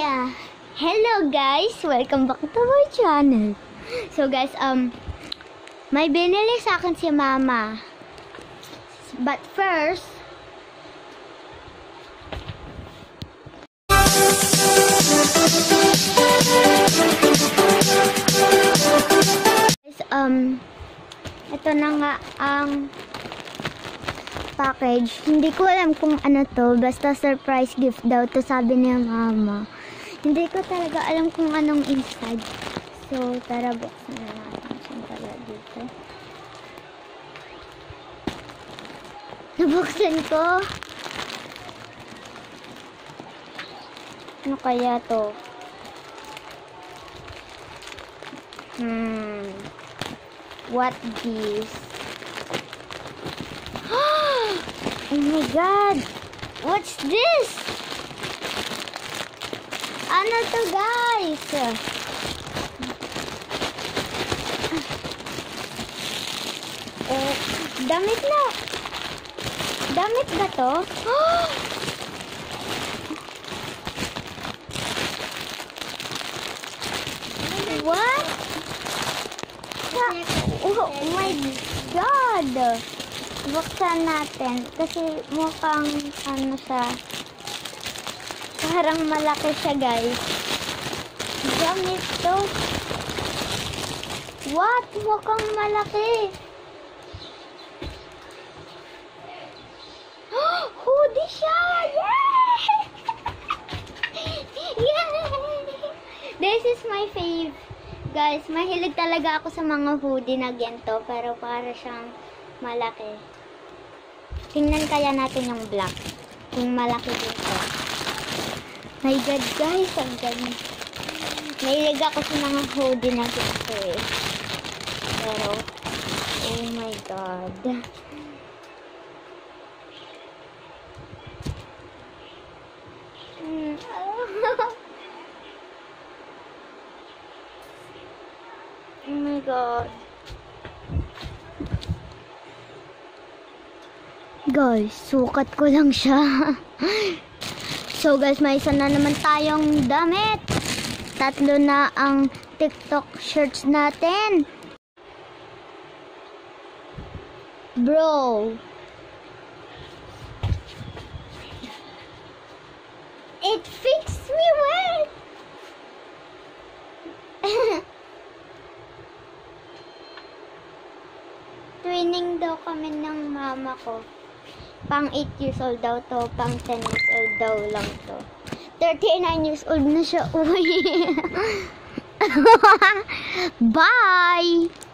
Hello guys! Welcome back to my channel. So guys, may binili sa akin si mama. But first, ito na nga ang package. Hindi ko alam kung ano to. Basta surprise gift daw to, sabi niya mama. Hindi ko talaga alam kung anong inside. So, tara, buksan na natin. Saan pala dito? Nabuksan ko. Ano kaya to? What this? Oh my god! What's this? Ano to guys? Damit na. Damit ba to? What? Oh my god! Buksan natin kasi mukhang ano siya, parang malaki siya guys. Gamit to. What? Mukhang malaki. Hoodie siya! Yay! Yay! This is my fave. Guys, mahilig talaga ako sa mga hoodie na ganito, pero para siyang malaki. Tingnan kaya natin yung black. Yung malaki dito. My god guys, ang ganda. Mahilig ako sa mga hoodie na ganito eh. Pero, oh my god. Oh my god. Guys, sukat ko lang siya. So guys, may isa na naman tayong damit. 3 na ang TikTok shirts natin. Bro. It fits me well. Twinning daw kami ng mama ko. Pang 8 years old daw to, pang 10 years old daw lang to. 39 years old na siya. Uy. Bye!